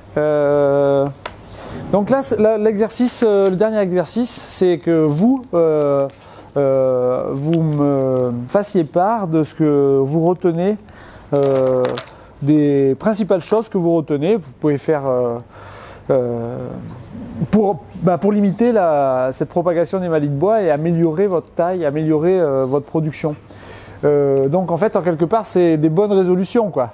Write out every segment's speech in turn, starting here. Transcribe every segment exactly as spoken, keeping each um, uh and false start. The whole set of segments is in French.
Euh, donc là, l'exercice, le dernier exercice, c'est que vous, euh, euh, vous me fassiez part de ce que vous retenez, euh, des principales choses que vous retenez. Vous pouvez faire euh, euh, pour, bah, pour limiter la, cette propagation des maladies de bois et améliorer votre taille, améliorer euh, votre production. Euh, donc en fait, en quelque part, c'est des bonnes résolutions, quoi.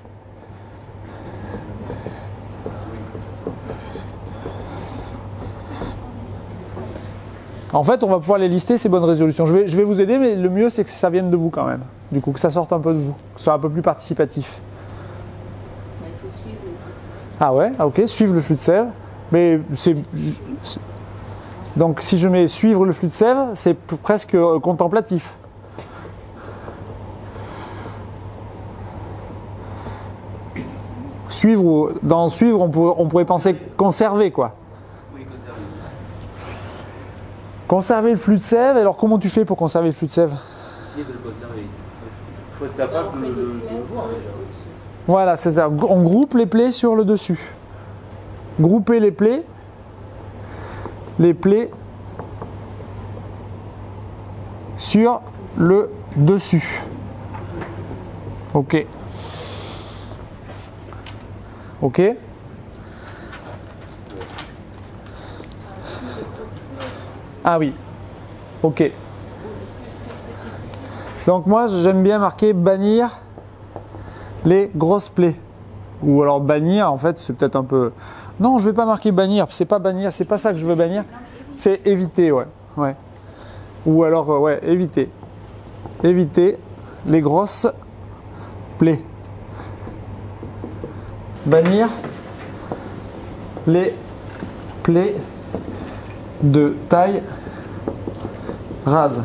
En fait, on va pouvoir les lister, ces bonnes résolutions. Je vais, je vais vous aider, mais le mieux, c'est que ça vienne de vous quand même. Du coup, que ça sorte un peu de vous, que ce soit un peu plus participatif. Ah ouais, ok, suivre le flux de sève. Mais c'est... Donc, si je mets suivre le flux de sève, c'est presque contemplatif. Suivre, dans suivre, on pourrait, on pourrait penser conserver, quoi. Conserver le flux de sève, alors comment tu fais pour conserver le flux de sève? Essayer de le conserver. Il faut être capable de, de, de le voir déjà. Voilà, c'est-à-dire on groupe les plaies sur le dessus. Grouper les plaies, les plaies sur le dessus. Ok. Ok. Ah oui, ok. Donc moi j'aime bien marquer bannir les grosses plaies. Ou alors bannir, en fait c'est peut-être un peu... Non, je ne vais pas marquer bannir, c'est pas bannir, c'est pas ça que je veux bannir. C'est éviter, ouais. ouais. Ou alors, euh, ouais, éviter. Éviter les grosses plaies. Bannir les plaies de taille rase.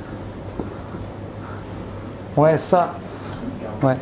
Ouais, ça. Ouais.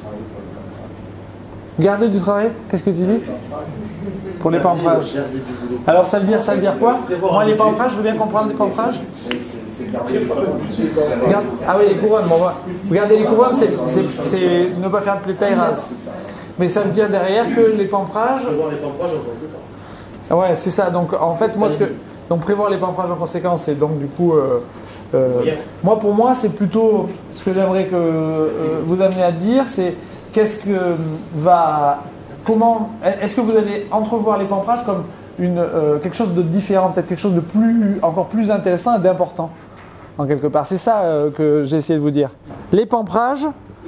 Garder du travail, qu'est-ce que tu dis? Pour les pamprages. Alors ça veut dire, ça veut dire quoi? Moi les pamprages, je veux bien comprendre les pamprages. Regarde. Ah oui, les couronnes, bon, bah. Regardez les couronnes, c'est ne pas faire de plaies taille rase. Mais ça veut dire derrière que les pamprages. Ouais, c'est ça. Donc en fait, moi ce que. Donc prévoir les pamprages en conséquence, et donc du coup, euh, euh, moi pour moi c'est plutôt ce que j'aimerais que euh, vous amener à dire, c'est qu'est-ce que va, comment, est-ce que vous allez entrevoir les pamprages comme une, euh, quelque chose de différent, peut-être quelque chose de plus, encore plus intéressant et d'important, en quelque part. C'est ça euh, que j'ai essayé de vous dire. Les pamprages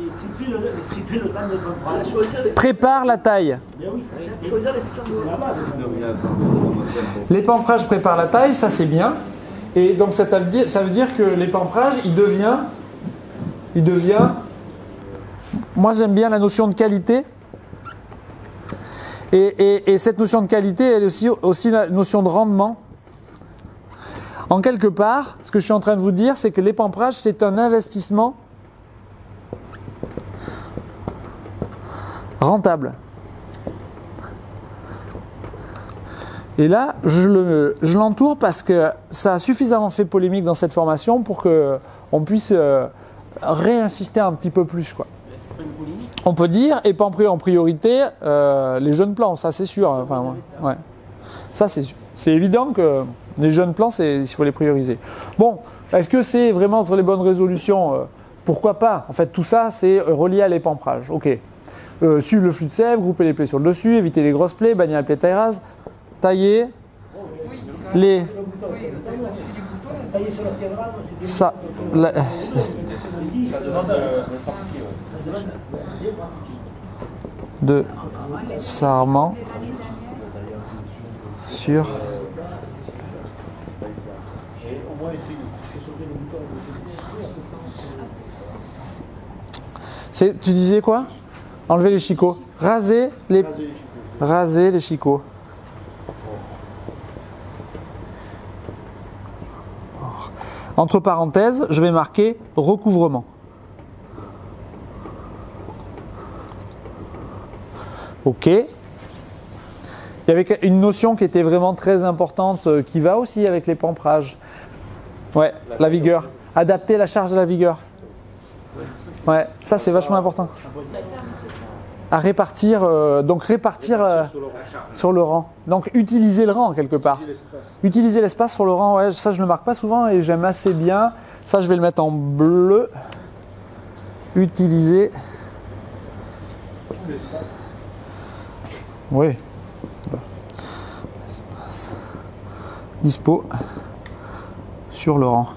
préparent la taille. Les pamprages préparent la taille, ça c'est bien. Et donc ça veut dire, ça veut dire que les pamprages, il devient, il devient. Moi j'aime bien la notion de qualité. Et, et, et cette notion de qualité, elle est aussi, aussi la notion de rendement. En quelque part, ce que je suis en train de vous dire, c'est que les pamprages, c'est un investissement rentable. Et là, je le, je l'entoure parce que ça a suffisamment fait polémique dans cette formation pour qu'on puisse euh, réinsister un petit peu plus, quoi. On peut dire, et pas en priorité, euh, les jeunes plants, ça c'est sûr. Enfin, ouais. Ça c'est c'est évident que les jeunes plants, il faut les prioriser. Bon, est-ce que c'est vraiment sur les bonnes résolutions? euh, Pourquoi pas? En fait, tout ça, c'est relié à l'épamprage. Ok. Euh, suivre le flux de sève, grouper les plaies sur le dessus, éviter les grosses plaies, bannir la plaie taille rase, tailler les... Ça... La... de sarment sur c'est, tu disais quoi? Enlever les chicots, raser les raser les chicots. Entre parenthèses, je vais marquer recouvrement. Ok. Il y avait une notion qui était vraiment très importante, qui va aussi avec les pamprages. Ouais, la vigueur. Adapter la charge de la vigueur. Ouais, ça c'est vachement important. à répartir, euh, donc répartir, euh, sur le rang. sur le rang. Donc utiliser le rang quelque part. Utiliser l'espace. Utiliser l'espace sur le rang, ouais, ça je ne le marque pas souvent et j'aime assez bien. Ça je vais le mettre en bleu. Utiliser. L'espace. Oui. Espace. Dispo sur le rang.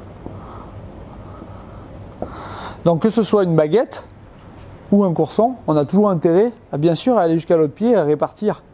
Donc que ce soit une baguette ou un courson, on a toujours intérêt à bien sûr à aller jusqu'à l'autre pied et à répartir.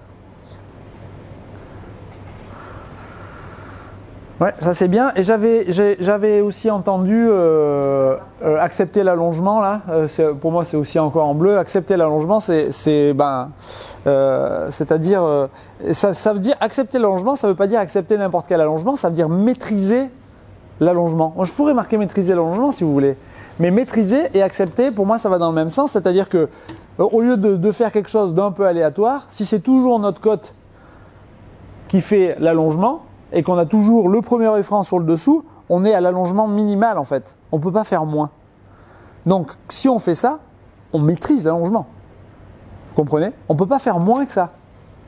Ouais, ça c'est bien. Et j'avais, j'avais aussi entendu euh, euh, accepter l'allongement là. Euh, pour moi, c'est aussi encore en bleu. Accepter l'allongement, c'est, c'est, ben, euh, c'est-à-dire, euh, ça, ça veut dire accepter l'allongement. Ça veut pas dire accepter n'importe quel allongement. Ça veut dire maîtriser l'allongement. Moi, je pourrais marquer maîtriser l'allongement si vous voulez, mais maîtriser et accepter, pour moi, ça va dans le même sens. C'est-à-dire que euh, au lieu de, de faire quelque chose d'un peu aléatoire, si c'est toujours notre côte qui fait l'allongement et qu'on a toujours le premier œil franc sur le dessous, on est à l'allongement minimal en fait. On ne peut pas faire moins. Donc si on fait ça, on maîtrise l'allongement. Vous comprenez? On ne peut pas faire moins que ça.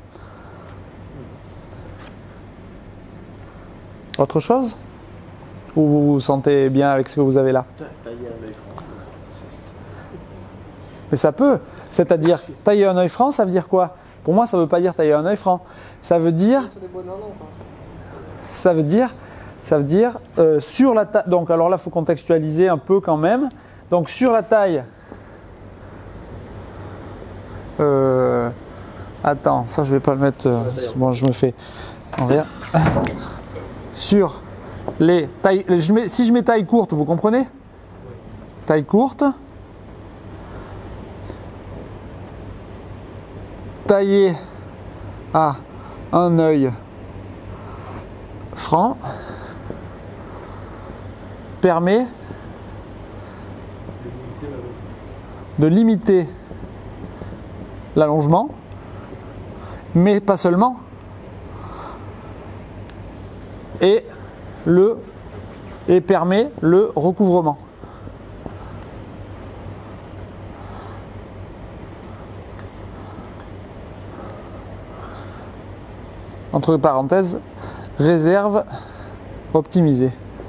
Autre chose? Ou vous vous sentez bien avec ce que vous avez là? Tailler un œil franc. Mais ça peut. C'est-à-dire, tailler un œil franc, ça veut dire quoi? Pour moi, ça ne veut pas dire tailler un œil franc. Ça veut dire... Ça veut dire, ça veut dire euh, sur la taille. Donc, alors là, il faut contextualiser un peu quand même. Donc, sur la taille. Euh, attends, ça, je ne vais pas le mettre. Euh, bon, je me fais envers. Sur les tailles. Je mets, si je mets taille courte, vous comprenez? Taille courte. Tailler à un œil franc permet de limiter l'allongement, mais pas seulement, et le et permet le recouvrement. Entre parenthèses, réserve optimisée.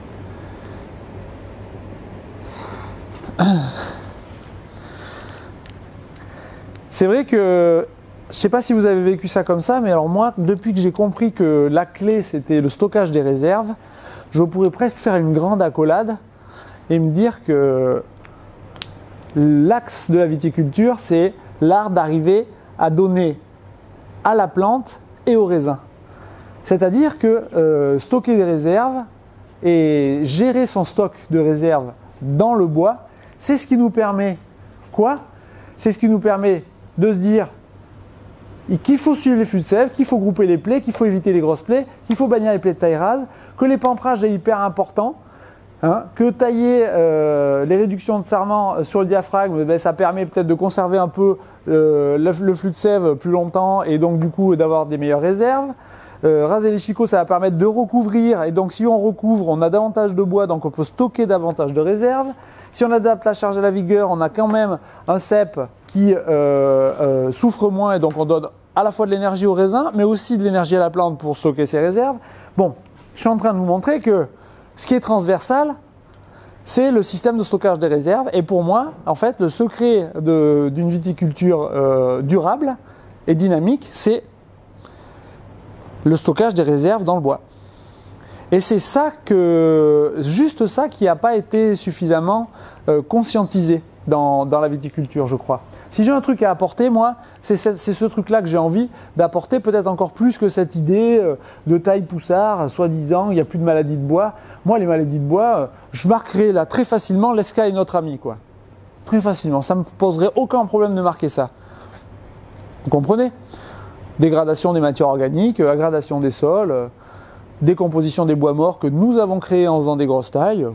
C'est vrai que, je ne sais pas si vous avez vécu ça comme ça, mais alors moi, depuis que j'ai compris que la clé c'était le stockage des réserves, je pourrais presque faire une grande accolade et me dire que l'axe de la viticulture, c'est l'art d'arriver à donner à la plante et au raisin. C'est-à-dire que euh, stocker des réserves et gérer son stock de réserves dans le bois, c'est ce qui nous permet quoi? C'est ce qui nous permet de se dire qu'il faut suivre les flux de sève, qu'il faut grouper les plaies, qu'il faut éviter les grosses plaies, qu'il faut bannir les plaies de taille rase, que l'épampérage est hyper important, hein, que tailler euh, les réductions de sarment sur le diaphragme, ben, ça permet peut-être de conserver un peu euh, le, le flux de sève plus longtemps et donc du coup d'avoir des meilleures réserves. Euh, raser les chicots, ça va permettre de recouvrir, et donc si on recouvre, on a davantage de bois, donc on peut stocker davantage de réserves. Si on adapte la charge à la vigueur, on a quand même un cep qui euh, euh, souffre moins, et donc on donne à la fois de l'énergie au raisin, mais aussi de l'énergie à la plante pour stocker ses réserves. Bon, je suis en train de vous montrer que ce qui est transversal, c'est le système de stockage des réserves, et pour moi, en fait, le secret de, d'une viticulture euh, durable et dynamique, c'est le stockage des réserves dans le bois. Et c'est ça que, juste ça qui n'a pas été suffisamment euh, conscientisé dans, dans la viticulture, je crois. Si j'ai un truc à apporter, moi, c'est ce, c'est ce truc-là que j'ai envie d'apporter, peut-être encore plus que cette idée euh, de taille poussard, soi-disant, il n'y a plus de maladies de bois. Moi, les maladies de bois, euh, je marquerais là très facilement, l'esca est notre ami, quoi. Très facilement, ça ne me poserait aucun problème de marquer ça. Vous comprenez ? Dégradation des matières organiques, aggradation des sols, euh, décomposition des bois morts que nous avons créés en faisant des grosses tailles.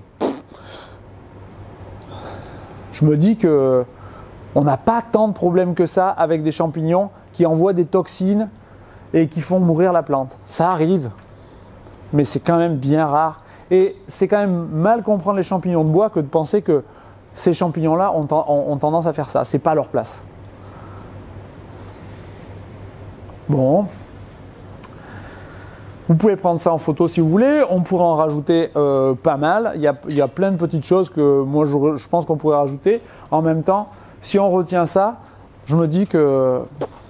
Je me dis que on n'a pas tant de problèmes que ça avec des champignons qui envoient des toxines et qui font mourir la plante. Ça arrive, mais c'est quand même bien rare. Et c'est quand même mal comprendre les champignons de bois que de penser que ces champignons-là ont, ont, ont tendance à faire ça. C'est pas leur place. Bon. Vous pouvez prendre ça en photo si vous voulez. On pourrait en rajouter euh, pas mal. Il y, a, il y a plein de petites choses que moi je, je pense qu'on pourrait rajouter. En même temps, si on retient ça, je me dis que